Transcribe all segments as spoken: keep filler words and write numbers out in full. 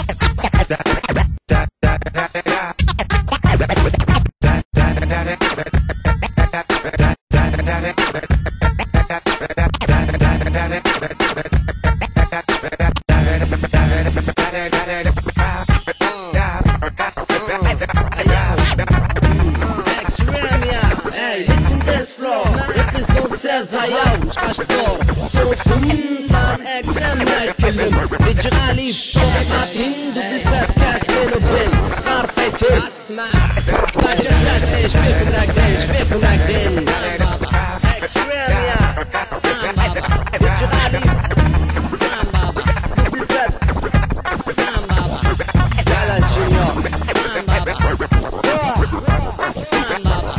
Hey, listen this flow. Episode says I am Ashtor. So soon, some examine kilim. Digitally, شوقاتين دبلت كاس بينو بين. صغار فايتين. اسمع. باجي الناس ايش فيكم راقدين؟ ايش فيكم راقدين؟ اكسريم يا. سلام بابا. digitally. سلام بابا. دبلت. سلام بابا. على الجنيور. سلام بابا. سلام بابا.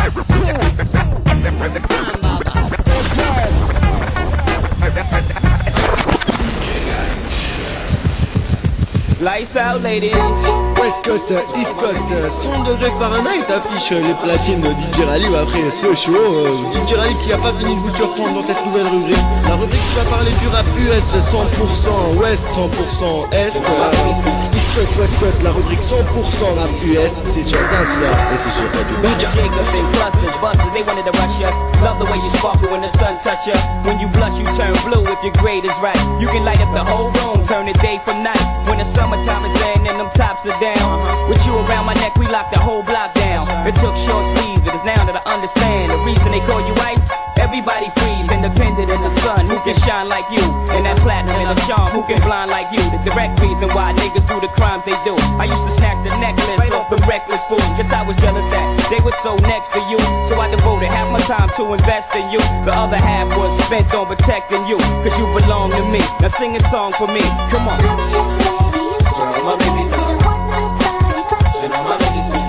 Lights out, ladies. West Coast, East Coast, cent degrés Fahrenheit affiche les platines de D J Rally après ce show. Euh, D J Rally qui a pas fini de vous surprendre dans cette nouvelle rubrique. La rubrique qui va parler du rap U S cent pour cent Ouest, cent pour cent Est. Euh, East Coast, West Coast, la rubrique cent pour cent rap U S, c'est sur Dancefloor et c'est sur Radio Baja. They wanted to rush us. Love the way you sparkle when the sun touch you. When you blush, you turn blue if your grade is right. You can light up the whole room, turn the day from night. When the summertime is in and them tops are down. With you around my neck, we lock the whole block down. It took short sleeves, it is now that I understand the reason they call you ice. Everybody freeze, independent in the sun. Who can shine like you? And that platinum and a charm, who can blind like you? The direct reason why niggas do the crimes they do. I used to snatch the necklace off the reckless fool. Guess I was jealous that they were so next to you. So I devoted half my time to invest in you. The other half was spent on protecting you. Cause you belong to me. Now sing a song for me. Come on. Turn on my baby down. Turn on my baby down.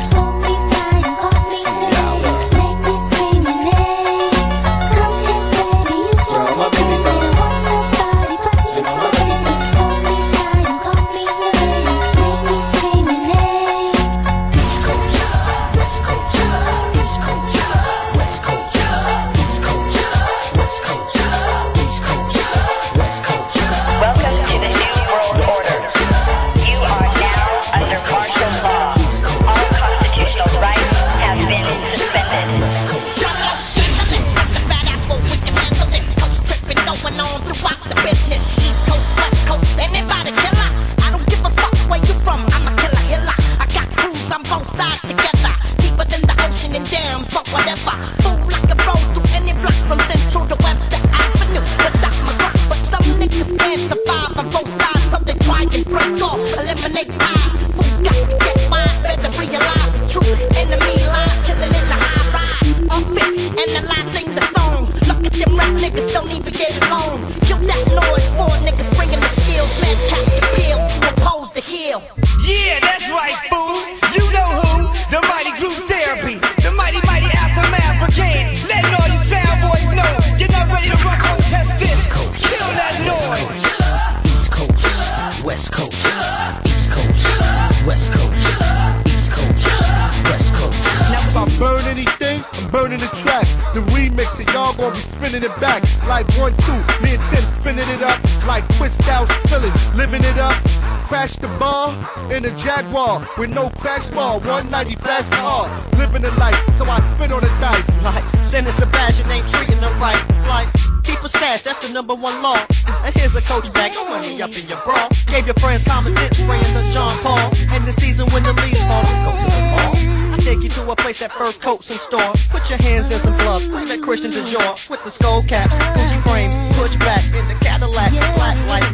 It back like one, two, me and Tim spinning it up like twist out, spilling, living it up. Crash the bar in a Jaguar with no crash bar, one ninety fast car, living the life, so I spin on the dice. Like Senator Sebastian ain't treating them right. Like keep a stash, that's the number one law. And here's a coach bag, no money up in your bra. Gave your friends common sense, spraying the John Paul. And the season when the leaves fall, go to the ball. Take you to a place that fur coats and store. Put your hands in some gloves, leave that Christian Dior with the skull caps, Gucci frames, push back in the Cadillac, black light.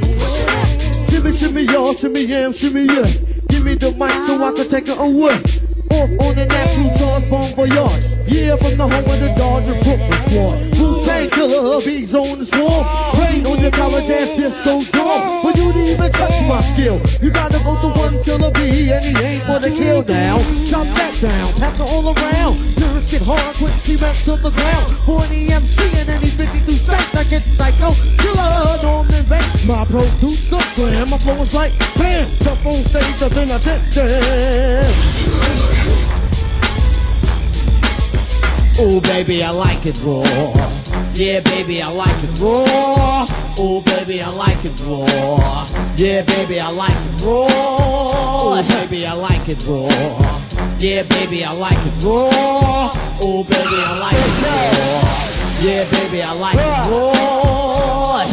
Shimmy, shimmy, y'all, shimmy, yam, shimmy, yeah. Give me the mic so I can take it away. Off on the natural charge, bon voyage. Yeah, from the home of the Dodger Brooklyn squad. Wu-Tang Killer, bees on the swarm. Rain on your college ass disco dorm. For you to even touch my skill, you gotta go to one killer bee, and he ain't for the kill now. Chop that down, pass it all around. Lyrics get hard, quick cement to the ground. forty M C and any fifty-two states, I get psycho. Killer, Norman Bates, my producer, slam. My flow is like bam, jump on stage, and then I did that. Oh baby, I like it raw. Yeah baby, I like it raw. Oh baby, I like it raw. Yeah, baby, I like it raw. Oh baby, I like it raw. Yeah, baby, I like it raw. Oh baby, I like it raw. Yeah, baby, I like it raw.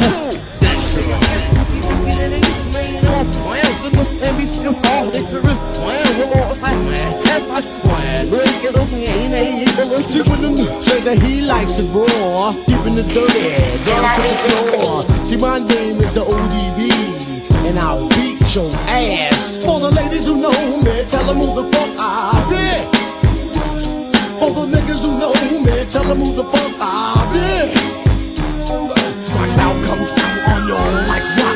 And we still fall into the plan. We're all like, man, that's my plan. Look at those ain't a equal. See when the say that he likes it raw, keeping it dirty, down to the floor. See, my name is the O D B, and I'll beat your ass. For the ladies who know me, tell them who the fuck I be. For the niggas who know me, tell them who the fuck I be. Watch how comes down on your like rock.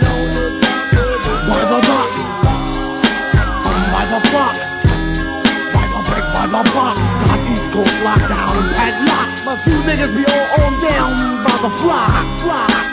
By the rock, um, by the block, by the break, by the block. Got East Coast lockdown, padlock. My few niggas be all on down by the flock, flock.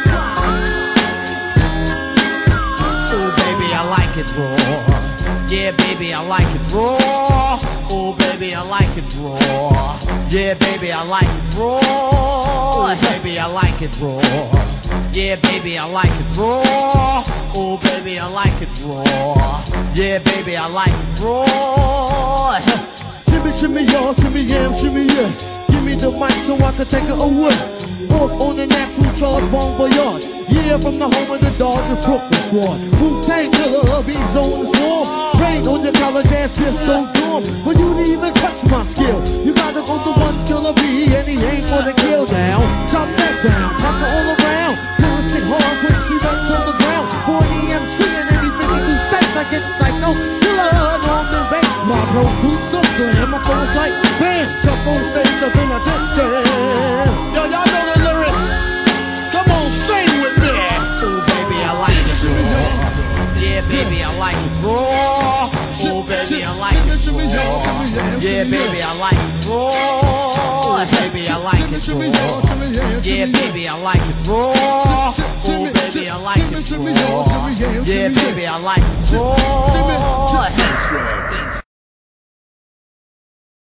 Oh baby, I like it raw. Yeah, baby, I like it raw. Oh baby, I like it raw. Yeah, baby, I like it raw. Oh baby, I like it raw. Yeah, baby, I like it raw. Oh, baby, I like it raw. Yeah, baby, I like it raw. Shimmy, shimmy, y'all, shimmy, yeah, shimmy, yeah. Give me the mic so I can take it away. Off on the natural charge, bon voyage. Yeah, from the home of the Dodger Brooklyn squad. Wu-Tang Killer, beats on the swarm. Rain on your college ass disco dorm. For you to even touch my skill, you gotta go to one killer B, and he ain't gonna kill down. Drop that down, pass it all around. Parents get hard when she runs on the ground. forty M C and every fifty-two steps I get psycho. Killer on the bass. My producer slam, my phone's like bam. Jump on stage up in a tent. Yo, y'all know the lyrics. Come on, sing with me. Oh, baby, I like it raw. Yeah, baby, I like it raw. Oh, baby, I like it raw. Yeah, baby, I like it raw. Baby, I like it raw. Yeah, baby, I like it raw. Oh, baby, I like it raw. Yeah, baby, I like it raw.